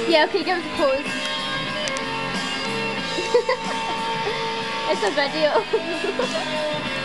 Yeah, okay, give us a pause. It's a video.